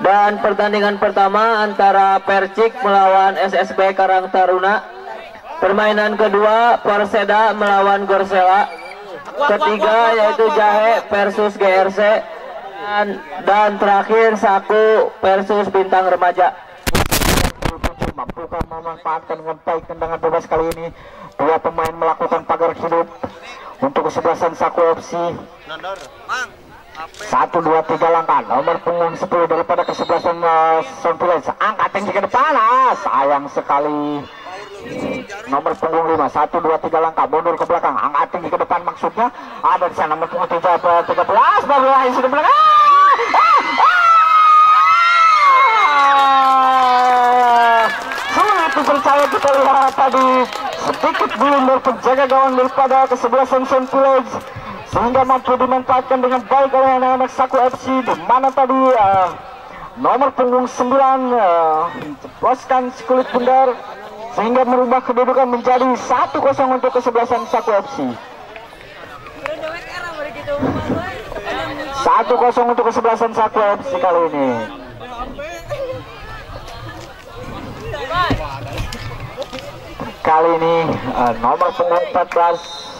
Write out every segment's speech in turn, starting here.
Dan pertandingan pertama antara Percik melawan SSB Karang Taruna. Permainan kedua Perseda melawan Gorsela. Ketiga yaitu Jahe versus GRC. Dan terakhir Saku versus Bintang Remaja. Mampukah memanfaatkan dengan baik tendangan bebas kali ini. Dua pemain melakukan pagar hidup untuk kesebelasan Saku FC. 1, 2, 3 langkah. Nomor punggung 10 daripada kesebelasan Sound Village. Angkat tinggi ke depan. Sayang sekali. Nomor punggung 5. 1, 2, 3 langkah. Mundur ke belakang. Angkat tinggi ke depan maksudnya. Ada di sana nomor punggung 13. Baru lagi sudah belakang. Sulit dipercaya kita lihat tadi. Sedikit blunder penjaga gawang daripada kesebelasan Sound Village, sehingga mampu dimanfaatkan dengan baik oleh anak-anak Saku FC, di mana tadi nomor punggung 9 ceplaskan kulit bundar sehingga merubah kedudukan menjadi 1-0 untuk kesebelasan Saku FC. 1-0 untuk kesebelasan Saku FC kali ini. Kali ini nomor punggung 14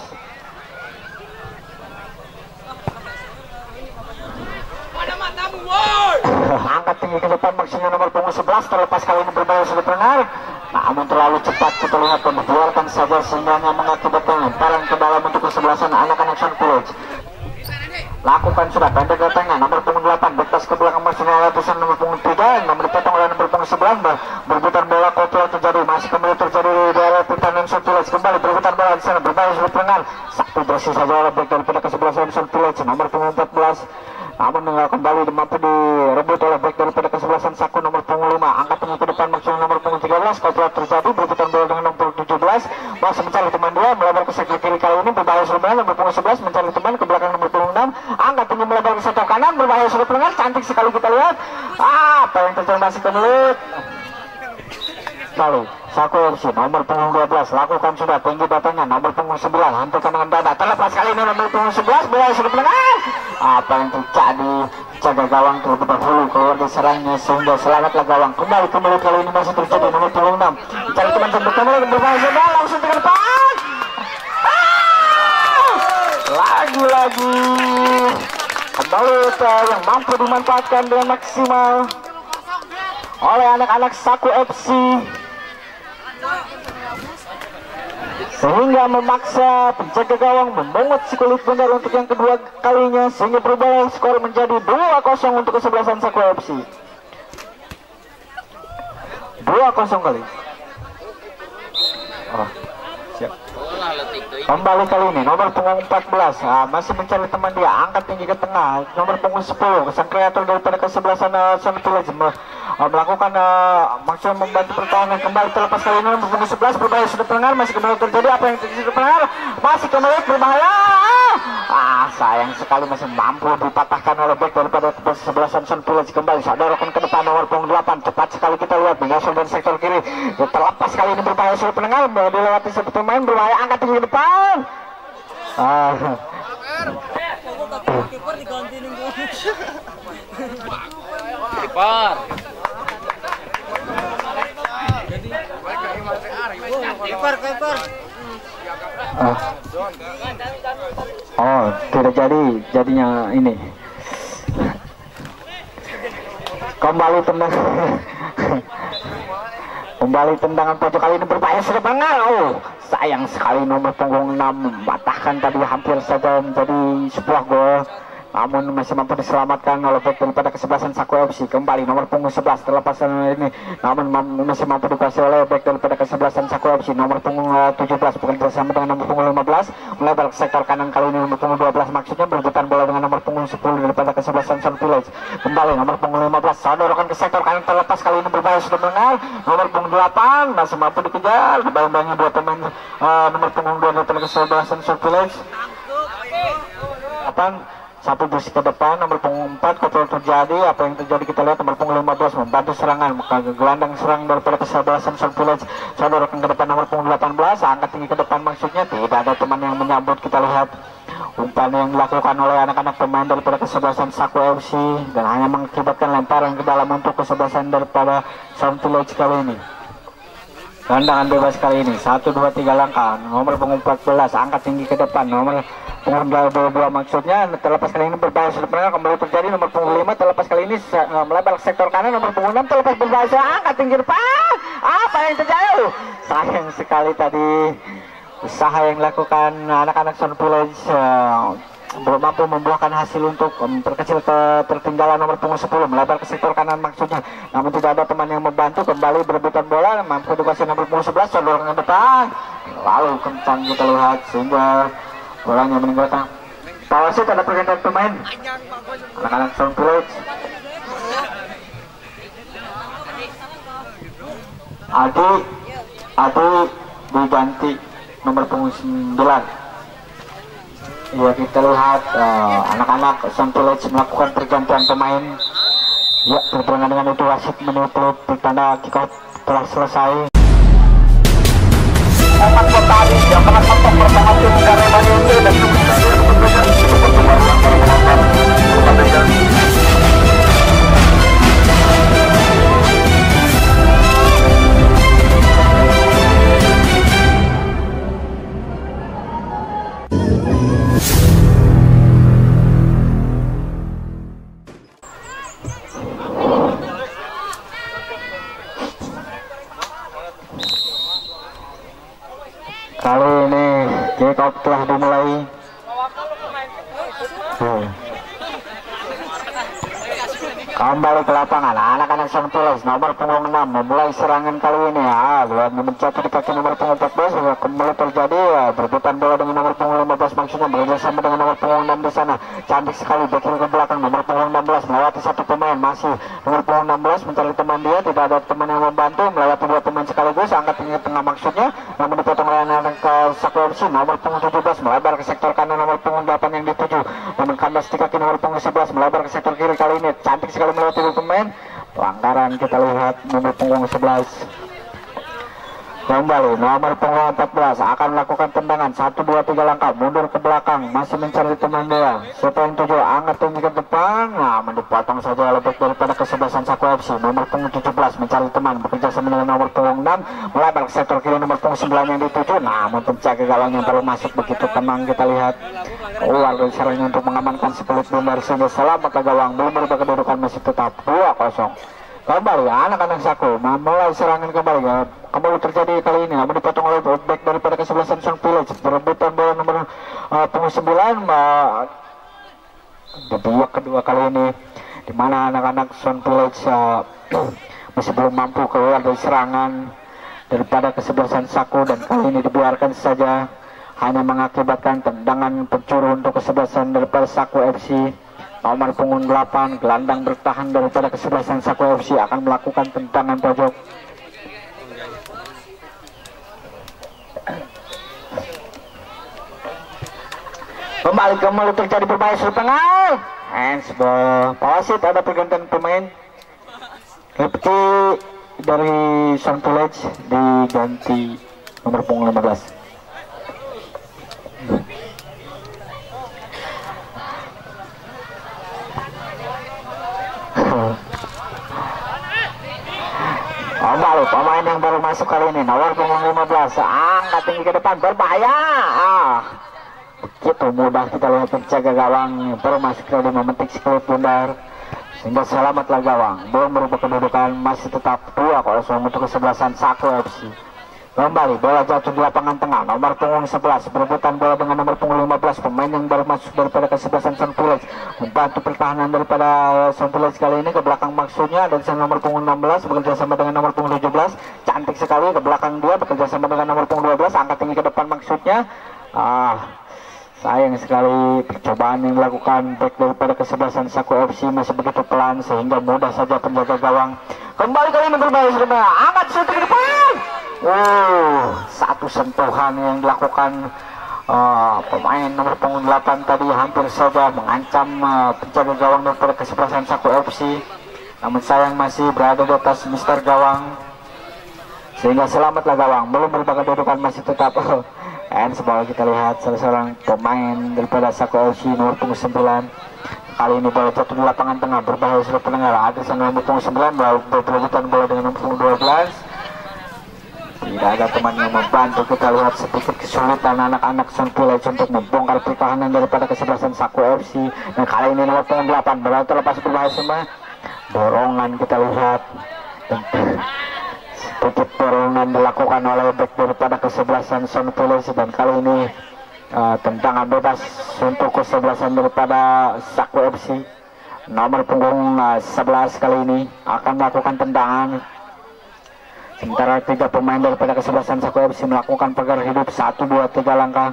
angkat tinggi ke depan maksudnya nomor punggung 11, terlepas kali ini berbahaya sudah pendengar, namun terlalu cepat kita lihat dan dibiarkan saja sehingga mengakibatkan lemparan ke dalam untuk kesebelasan anak-anak Sound Village. Lakukan sudah pendek ke tengah, nomor punggung 8 bekas ke belakang maksudnya letusan nomor punggung 3, namun dipotong oleh nomor punggung 11. Berputar bola kontrol terjadi, masih kembali terjadi di daerah pertahanan Sound Village, kembali berputar bola di sana berbahaya sudah pendengar, satu bersih saja oleh back daripada kesebelasan Sound Village nomor punggung 14. Namun kembali mampu direbut oleh back daripada kesebelasan Saku nomor punggung 5. Angkat tinggi ke depan maksudnya nomor punggung 13. Kontrol terjadi, berputar bola dengan nomor punggung 17. Masih mencari teman dia, melebar ke sektor kiri kali ini berbahaya sudah pendengar, nomor punggung 11 mencari teman ke belakang nomor punggung 6. Angkat tinggi melebar ke sektor kanan, berbahaya sudah pendengar, cantik sekali kita lihat. Apa yang terjadi masih ke mulut. Lalu Saku FC nomor punggung 12 lakukan sudah tinggi datangnya nomor punggung 9 hantarkan dengan dada, terlepas kali ini nomor punggung 11 bola sudah pendengar. Apa yang terjadi, jaga gawang terlebih dahulu keluar dari serangnya sehingga selamatlah gawang. Kembali ke mulut kali ini masih terjadi nomor punggung 6 mencari teman terdekat berbahaya sudah langsung ke depan. Lagi-lagi kembali yang mampu dimanfaatkan dengan maksimal oleh anak-anak Saku FC, sehingga memaksa penjaga gawang memungut si kulit bundar untuk yang kedua kalinya, sehingga berubah skor menjadi 2-0 untuk kesebelasan Saku FC. 2-0 kali. Siap. Kembali kali ini nomor punggung 14 masih mencari teman dia, angkat tinggi ke tengah nomor punggung 10 sang kreator daripada kesebelasan Sound Village melakukan maksudnya membantu pertahanan. Kembali terlepas kali ini nomor punggung 11 berbahaya sudah pendengar, masih kembali terjadi apa yang terjadi pendengar, masih kembali berbahaya. Sayang sekali masih mampu dipatahkan oleh back daripada kesebelasan Sound Village. Kembali saudarakan ke depan nomor punggung 8, cepat sekali kita lihat menyusul dari sektor kiri, terlepas kali ini berbahaya sudah pendengar, dilewati satu pemain berbahaya, angkat tinggi ke depan. Kiper diganti nih. Kiper. Kiper. Tidak jadi, jadinya ini. Kembali tendangan pojok kali ini berbahaya sudah pendengar. Sayang sekali nomor punggung 6 mematahkan tadi, hampir saja menjadi sebuah gol, namun masih mampu diselamatkan oleh back daripada kesebelasan Saku FC. Kembali nomor punggung 11 terlepas ini, namun masih mampu dikuasai oleh back daripada kesebelasan Saku FC nomor punggung 17, bukan bersama dengan nomor punggung 15, melebar ke sektor kanan kali ini nomor punggung 12 maksudnya berputar bola dengan nomor punggung 10 daripada kesebelasan Sound Village. Kembali nomor punggung 15 sodorkan ke sektor kanan, terlepas kali ini berbahaya sudah mendengar, nomor punggung 8 masih mampu dikejar, bayang-bayangnya dua pemain nomor punggung 2 daripada kesebelasan Sound Village. Satu bersih ke depan, nomor punggung 4 kontrol terjadi, apa yang terjadi kita lihat nomor punggung 15 membantu serangan, gelandang serang daripada kesebelasan Sound Village, sodorkan ke depan nomor punggung 18, angkat tinggi ke depan maksudnya, tidak ada teman yang menyambut kita lihat. umpan yang dilakukan oleh anak-anak pemain daripada kesebelasan Saku FC dan hanya mengakibatkan lemparan ke dalam untuk kesebelasan daripada Sound Village kali ini. Tendangan bebas kali ini 1, 2, 3 langkah. Nomor punggung 14 angkat tinggi ke depan. Nomor punggung 22 maksudnya terlepas kali ini berbahaya sudah pernah kembali terjadi. Nomor punggung 5 terlepas kali ini melebar ke sektor kanan. Nomor punggung 6 terlepas berbahaya angkat tinggi depan. Apa yang terjadi? Sayang sekali tadi usaha yang dilakukan anak-anak Sound Village belum mampu membuahkan hasil untuk memperkecil ketertinggalan. Nomor punggung 10 melebar ke sektor kanan maksudnya, namun tidak ada teman yang membantu. Kembali berebutan bola, mampu dikasih nomor punggung 11 condong ke depan, lalu kencang kita lihat sehingga bolanya meninggalkan Pawasit. Ada pergantian pemain anak-anak Sound Village. Adi diganti nomor punggung 9. Ya, kita lihat anak-anak Sound Village melakukan pergantian pemain. Ya, berbarengan dengan itu wasit menutup tanda kick-off telah selesai. Empat petani yang pernah kontak bersama tim Garuda United dan kali ini kick off telah dimulai. Kembali ke lapangan anak-anak Sound Village nomor punggung 6 memulai serangan kali ini. Menjatuh di kaki nomor punggung 14 kembali terjadi berebutan bola dengan nomor punggung 15 maksudnya bekerjasama dengan nomor punggung 6 di sana. Cantik sekali backheel ke belakang nomor punggung 16 melewati satu pemain, masih nomor punggung 16 mencari teman dia, tidak ada teman yang membantu, melewati dua pemain sekaligus, angkat tinggi tengah maksudnya, namun dipotong oleh anak ke Saku FC. Nomor punggung 17 melebar ke sektor kanan nomor punggung 8 yang dituju, namun kandas di kaki nomor punggung 11 melebar ke sektor kiri. Kali ini cantik sekali melewati dua pemain, pelanggaran kita lihat nomor punggung 11. Kembali nomor punggung 14 akan melakukan tendangan 1, 2, 3 langkah mundur ke belakang, masih mencari teman dia. Siapa yang tuju angkat tinggi ke depan, dipotong saja lebih daripada kesebelasan Saku FC. Nomor punggung 17 mencari teman bekerja sama dengan nomor punggung 6 melebar ke sektor kiri nomor punggung 9 yang dituju, namun penjaga gawang yang baru masuk begitu tenang kita lihat keluar dari sarangnya untuk mengamankan sepelit bundar sehingga selamat gawang belum berubah kedudukan masih tetap 2-0. Kembali anak-anak Saku memulai serangan kembali terjadi kali ini, namun dipotong oleh back daripada kesebelasan Sound Village. Berebutan bola nomor punggung 9 babak kedua kali ini, di mana anak-anak Sound Village masih belum mampu keluar dari serangan daripada kesebelasan Saku, dan kali ini dibiarkan saja hanya mengakibatkan tendangan pencuru untuk kesebelasan daripada Saku FC. Nomor punggung 8 gelandang bertahan daripada kesebelasan Saku FC akan melakukan tendangan pojok. Kembali terjadi berbahaya sudah tengah. Handsball. Pawasit ada pergantian pemain. Seperti dari Sound Village diganti nomor punggung 15. Kembali pemain yang baru masuk kali ini nomor punggung 15 angkat tinggi ke depan berbahaya. Begitu mudah kita lihat penjaga gawang baru masuk kali memetik sepelit bundar sehingga selamatlah gawang. Belum berubah kedudukan, masih tetap 2-0 untuk kesebelasan Saku FC. Kembali bola jatuh di lapangan tengah nomor punggung 11 berebutan bola dengan nomor punggung 15. Pemain yang baru masuk daripada kesebelasan Sound Village membantu pertahanan daripada Sound Village kali ini ke belakang maksudnya, dan nomor punggung 16 bekerja sama dengan nomor punggung 17. Cantik sekali ke belakang dia bekerja sama dengan nomor punggung 12, angkat tinggi ke depan maksudnya. Sayang sekali percobaan yang dilakukan back daripada kesebelasan Saku FC masih begitu pelan sehingga mudah saja penjaga gawang. Kembali kali ini berbahaya sudah angkat shooting ke depan. Satu sentuhan yang dilakukan pemain nomor punggung 8 tadi hampir saja mengancam penjaga gawang daripada kesebelasan Saku FC, namun sayang masih berada di atas mister gawang sehingga selamatlah gawang. Belum berubah kedudukan, masih tetap dan sebelah kita lihat salah seorang pemain daripada Sako FC nomor punggung 9. Kali ini bola jatuh di lapangan tengah, berbahaya sudah pendengar. Adrisan nomor punggung 9 berperebutan bola dengan nomor punggung 12. Tidak ada teman yang membantu. Kita lihat sedikit kesulitan anak-anak Sun Village untuk membongkar pertahanan daripada kesebelasan Sako FC. Dan kali ini nomor punggung 8 bola terlepas berbahaya semua. Dorongan kita lihat. Sedikit dorongan dilakukan oleh back daripada kesebelasan Sun Village, dan kali ini tendangan bebas untuk kesebelasan daripada Sako FC. Nomor punggung 11 kali ini akan melakukan tendangan. Sementara 3 pemain daripada kesebelasan Sako FC melakukan pagar hidup 1, 2, 3 langkah.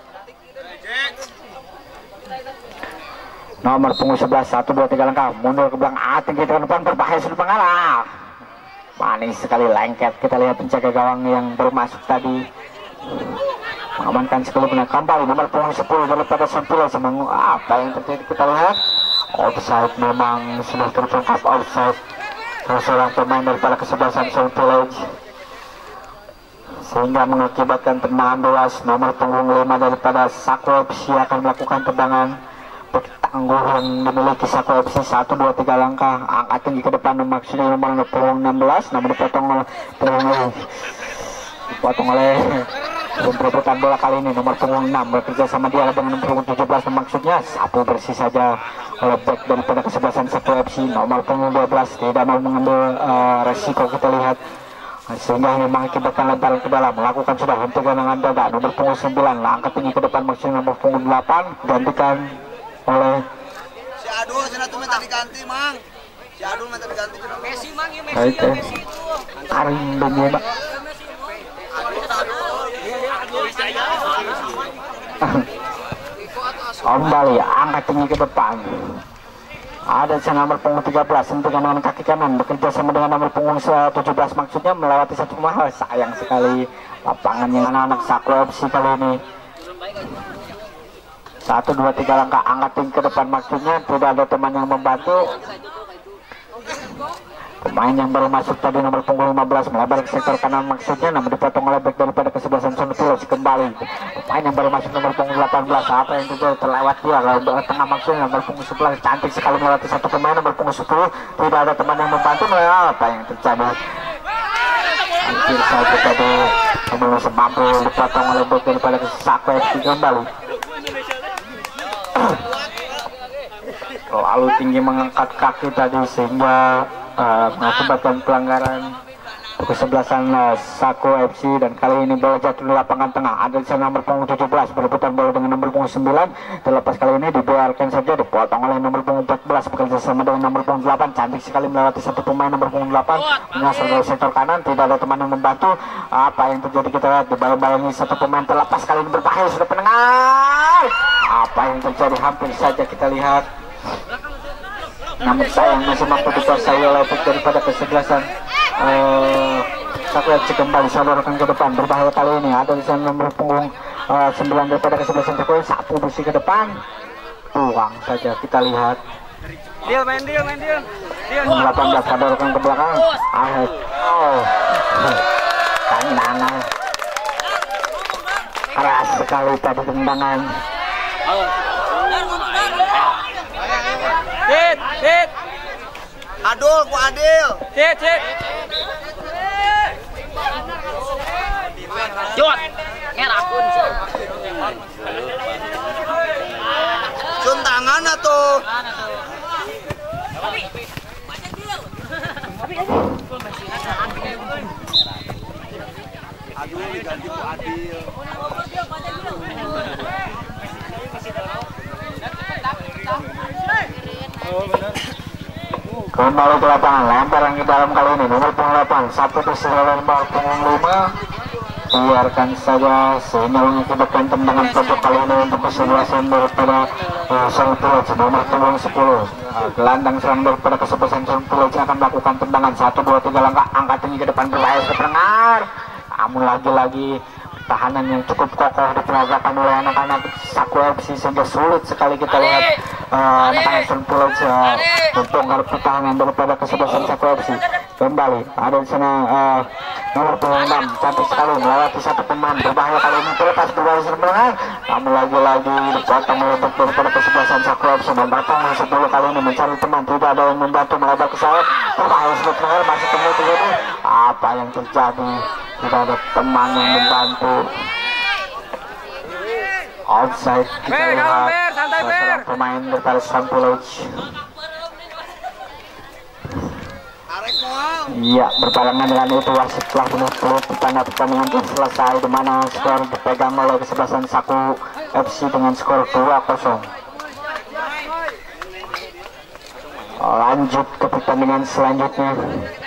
Nomor punggung 11 1, 2, 3 langkah mundur ke belakang, tinggi ke depan, berbahaya sudah mengalah. Manis sekali lengket. Kita lihat penjaga gawang yang bermasuk tadi mengamankan sekali benar kembali. Nomor punggung 10 daripada Sun Village. Apa yang terjadi kita lihat? Offside, memang sudah tertangkap offside. Seorang pemain daripada kesebelasan Sun Village, sehingga mengakibatkan tendangan bebas. Nomor punggung 5 daripada Sako FC akan melakukan tendangan tangguh yang dimiliki Sako FC. 1, 2, 3 langkah, angkat tinggi ke depan, maksudnya nomor punggung 16, namun dipotong oleh perebutan bola kali ini. Nomor punggung 6 bekerja sama dia dengan nomor punggung 17, maksudnya sapu bersih saja oleh back daripada kesebelasan Sako FC. Nomor punggung 12 tidak mau mengambil resiko, kita lihat, sehingga ini mengakibatkan lemparan ke dalam. Melakukan sudah untuk genangan dada. Nomor punggung 9 angkat tinggi ke depan, maksudnya nomor punggung 8 gantikan oleh si Adul. Sana tuh minta diganti, Mang. Si Adul minta diganti. Messi, Mang, ya Messi, ya Messi itu. Karim Benzema. Kembali angkat tinggi ke depan. Ada nomor punggung 13 sentuhan dengan kaki kanan, bekerja sama dengan nomor punggung 17, maksudnya melewati satu mahal. Sayang sekali lapangannya anak-anak Sako FC kali ini. 1, 2, 3 langkah angkat tinggi ke depan, maksudnya tidak ada teman yang membantu. Pemain yang baru masuk tadi nomor punggung 15 melebar ke sektor kanan, maksudnya namun dipotong oleh back daripada kesebelasan Sun Village. Kembali pemain yang baru masuk nomor punggung 18, apa yang terjadi? Terlewat dia lalu tengah, maksudnya nomor punggung 11 cantik sekali melewati satu pemain nomor punggung 10. Tidak ada teman yang membantu. Apa yang terjadi? Hampir saja tadi belum mampu dipotong oleh back daripada Sako FC. Kembali lalu tinggi mengangkat kaki tadi, sehingga mengakibatkan pelanggaran kesebelasan Sako FC. Dan kali ini bola jatuh di lapangan tengah. Ada di sana nomor punggung 17 berebutan bola dengan nomor punggung 9. Terlepas kali ini dibiarkan saja, dipotong oleh nomor punggung 14 bekerja sama dengan nomor punggung 8. Cantik sekali melewati satu pemain nomor punggung 8, menyasar dari sektor kanan. Tidak ada teman yang membantu. Apa yang terjadi? Kita lihat dibayang-bayangi satu pemain terlepas kali ini, berbahaya sudah pendengar. Apa yang terjadi? Hampir saja kita lihat, namun sayang masih mampu dikuasai oleh back daripada kesebelasan Sako FC. Kembali sodorkan ke depan, berbahaya kali ini. Ada di sana nomor punggung 9 daripada kesebelasan Sako, sapu bersih ke depan, buang saja. Kita lihat Main deal. 18 sodorkan ke belakang. Tendangan keras sekali tadi tendangan. Hit. Adul, ku Adil. Hit. Jot. Ngerakun. Sun tangan atuh. Adul diganti ku Adil. Kembali ke lapangan, lemparan ke dalam kali ini nomor punggung 8, satu bersih lempar punggung 5. Biarkan saja, sehingga mengakibatkan tendangan pojok kali ini untuk kesebelasan daripada Sun Village. Nomor punggung 10 gelandang serang daripada kesebelasan Sun Village akan melakukan tendangan 1, 2, 3 langkah angkat tinggi ke depan, berbahaya ke pendengar. Namun lagi-lagi tahanan yang cukup kokoh diperagakan oleh anak-anak Saku FC sehingga sulit sekali kita lihat anak-anak Sunpulau membongkar pertahanan daripada kesebelasan Saku FC. Kembali ada di sana nomor 26 cantik sekali melewati satu pemain berbahaya kali ini terlepas berbahaya sebenarnya, namun lagi-lagi dipotong oleh daripada kesebelasan Saku FC dan datang masuk dulu kali ini mencari teman, tidak ada yang membantu melebar ke sayap berbahaya sebenarnya masih kemudian apa yang terjadi, tidak ada teman yang membantu. Outside kita lihat seorang pemain daripada Sunpulau. Iya, berbarengan dengan itu wasit telah menutup tanda pertandingan telah selesai, di mana skor dipegang oleh kesebelasan Saku FC dengan skor 2-0. Lanjut ke pertandingan selanjutnya.